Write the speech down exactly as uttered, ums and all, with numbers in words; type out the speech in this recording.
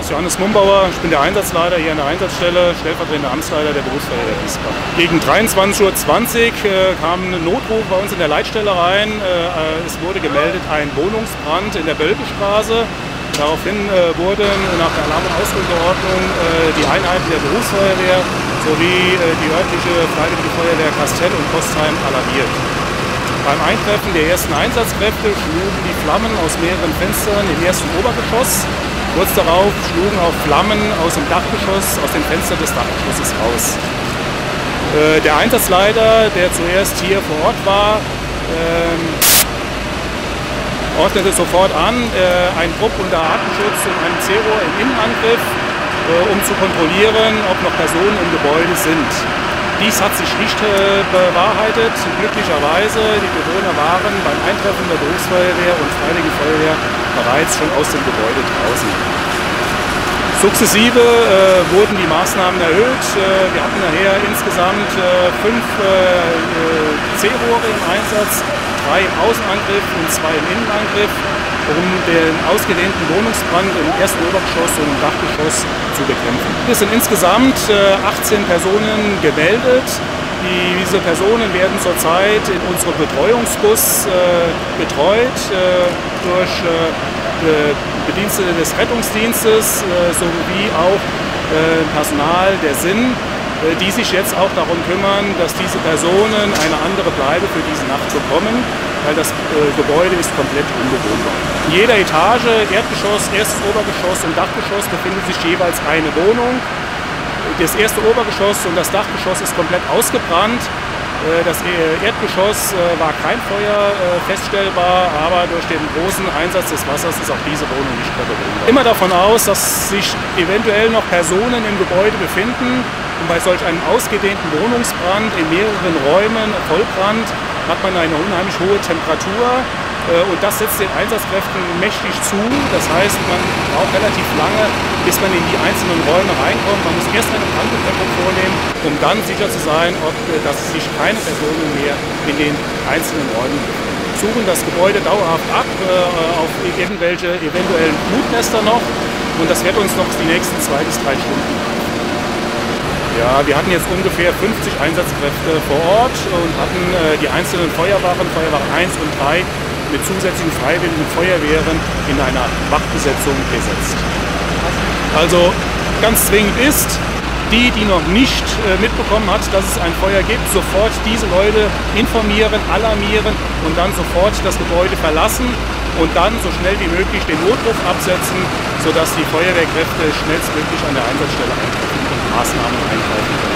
ist Johannes Mumbauer, ich bin der Einsatzleiter hier an der Einsatzstelle, stellvertretender Amtsleiter der Berufsfeuerwehr Wiesbaden. Gegen dreiundzwanzig Uhr zwanzig äh, kam ein Notruf bei uns in der Leitstelle rein. Äh, es wurde gemeldet, ein Wohnungsbrand in der Bölkestraße. Daraufhin äh, wurden nach der Alarm- und Ausrückeordnung äh, die Einheiten der Berufsfeuerwehr sowie äh, die örtliche Freiwillige Feuerwehr Kastel und Kostheim alarmiert. Beim Eintreffen der ersten Einsatzkräfte schlugen die Flammen aus mehreren Fenstern im ersten Obergeschoss. Kurz darauf schlugen auch Flammen aus dem Dachgeschoss, aus den Fenstern des Dachgeschosses raus. Äh, der Einsatzleiter, der zuerst hier vor Ort war, ähm, ordnete sofort an, äh, einen Trupp unter Atemschutz und einem C-Rohr im Innenangriff, äh, um zu kontrollieren, ob noch Personen im Gebäude sind. Dies hat sich nicht äh, bewahrheitet. Glücklicherweise, die Bewohner waren beim Eintreffen der Berufsfeuerwehr und Freiwillige Feuerwehr bereits schon aus dem Gebäude draußen. Sukzessive äh, wurden die Maßnahmen erhöht. Äh, wir hatten nachher insgesamt äh, fünf äh, C-Rohre im Einsatz, drei im Außenangriff und zwei im Innenangriff, um den ausgedehnten Wohnungsbrand im ersten Obergeschoss und im Dachgeschoss zu bekämpfen. Es sind insgesamt äh, achtzehn Personen gemeldet. Diese Personen werden zurzeit in unserem Betreuungsbus äh, betreut äh, durch äh, Bedienstete des Rettungsdienstes äh, sowie auch äh, Personal der S I N, äh, die sich jetzt auch darum kümmern, dass diese Personen eine andere Bleibe für diese Nacht bekommen, weil das äh, Gebäude ist komplett unbewohnbar. In jeder Etage, Erdgeschoss, erstes Obergeschoss und Dachgeschoss befindet sich jeweils eine Wohnung. Das erste Obergeschoss und das Dachgeschoss ist komplett ausgebrannt. Das Erdgeschoss war kein Feuer feststellbar, aber durch den großen Einsatz des Wassers ist auch diese Wohnung nicht mehr bewohnbar. Immer davon aus, dass sich eventuell noch Personen im Gebäude befinden. Und bei solch einem ausgedehnten Wohnungsbrand in mehreren Räumen, Vollbrand, hat man eine unheimlich hohe Temperatur. Und das setzt den Einsatzkräften mächtig zu. Das heißt, man braucht relativ lange, bis man in die einzelnen Räume reinkommt. Man muss erst eine Brandbekämpfung vornehmen, um dann sicher zu sein, ob dass sich keine Personen mehr in den einzelnen Räumen befinden. Wir suchen das Gebäude dauerhaft ab auf irgendwelche eventuellen Flutnester noch. Und das wird uns noch die nächsten zwei bis drei Stunden. Ja, wir hatten jetzt ungefähr fünfzig Einsatzkräfte vor Ort und hatten die einzelnen Feuerwachen, Feuerwachen eins und drei, mit zusätzlichen freiwilligen Feuerwehren in einer Wachbesetzung besetzt. Also ganz zwingend ist, die, die noch nicht äh, mitbekommen hat, dass es ein Feuer gibt, sofort diese Leute informieren, alarmieren und dann sofort das Gebäude verlassen und dann so schnell wie möglich den Notruf absetzen, sodass die Feuerwehrkräfte schnellstmöglich an der Einsatzstelle eintreffen und Maßnahmen eingreifen können.